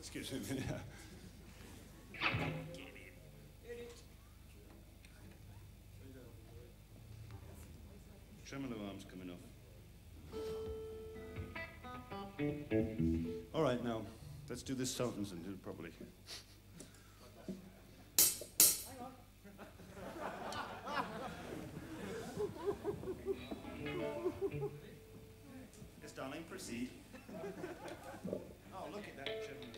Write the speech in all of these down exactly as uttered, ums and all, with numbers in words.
Excuse me. Tremolo arms coming off. All right, now, let's do this sentence and do it properly. Yes, darling, proceed. Oh, look at that tremolo.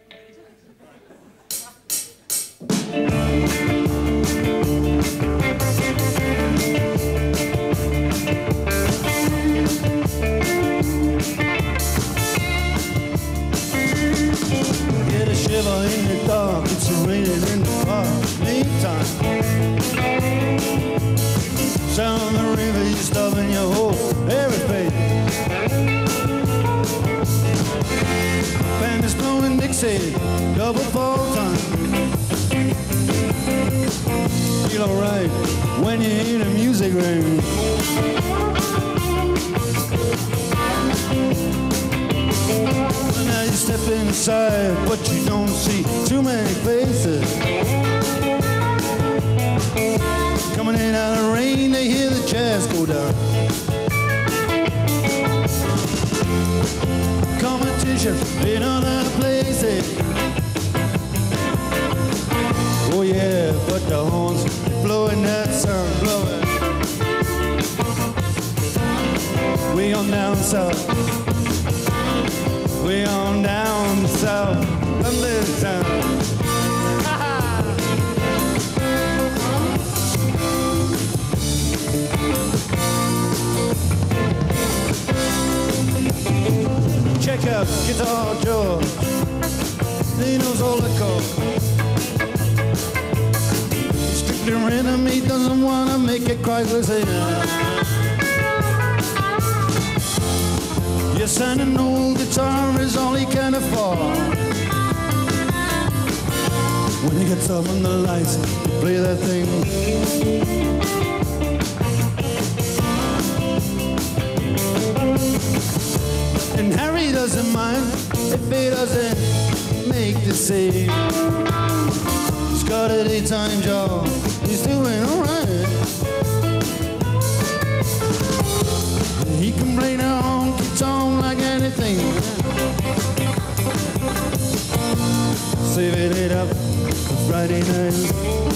Get a shiver in the dark, it's raining in the park. Meantime, sound of the river, you stop and you hold everything. Band is blowing Dixie, double fall time. Feel alright when you hear the music ring. Now you step inside, but you don't see too many faces. Coming in out of the rain, they hear the jazz go down. Competition in other places. Oh yeah, but the horns blowing that sound, blowing. Way on down south. Way on down south, London town. Check out Guitar George, he knows all the chords. Strictly rhythm, he doesn't wanna make it quite the same. Yes, and an old guitar is all he can afford. When he gets up on the lights, he play that thing. And Harry doesn't mind if he doesn't make the same. He's got a daytime job, he's doing alright. He can play the honky tonk like anything. Saving it up for Friday night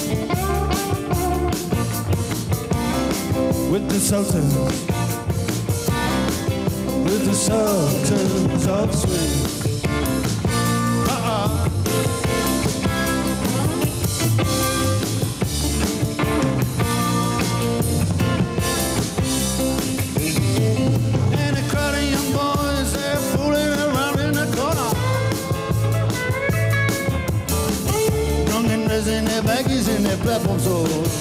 with the Sultans, with the Sultans of Swing. Uh-uh. In their baggies and their platform soles.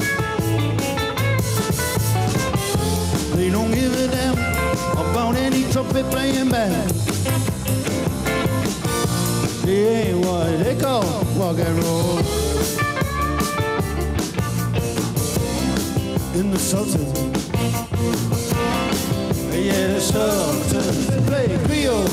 They don't give a damn about any trumpet playing band. They ain't what they call rock and roll. In the Sultans, yeah, the Sultans, they play Creole.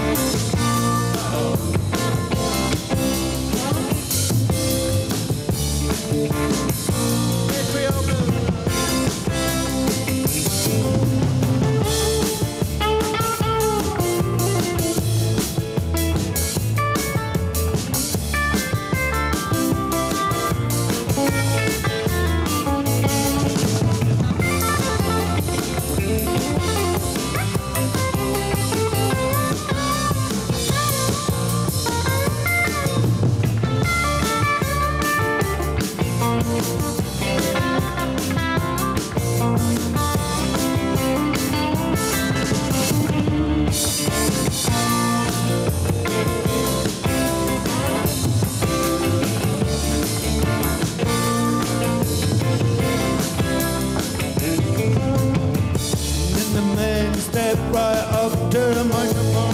Step right up to the microphone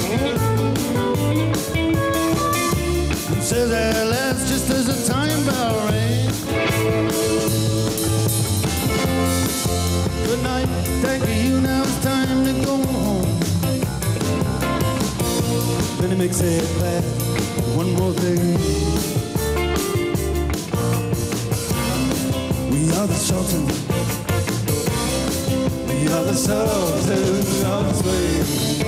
and says at last, just as the time bell rings, good night, thank you, now it's time to go home. Then he makes it fast. one more thing. We are the Sultan. We are the Sultan of Swing.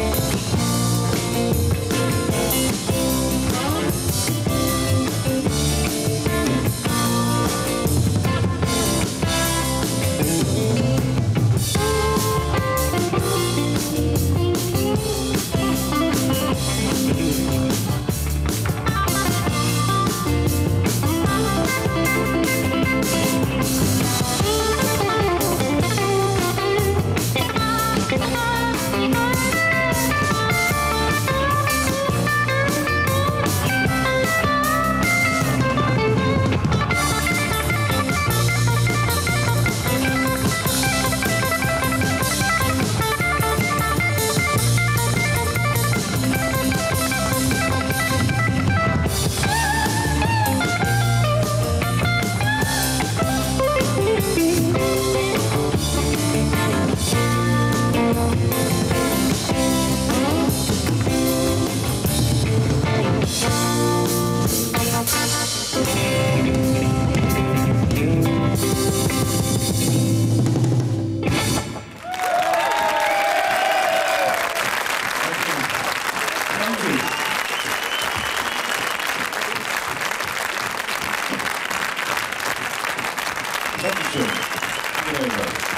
Dankeschön. Vielen Dank.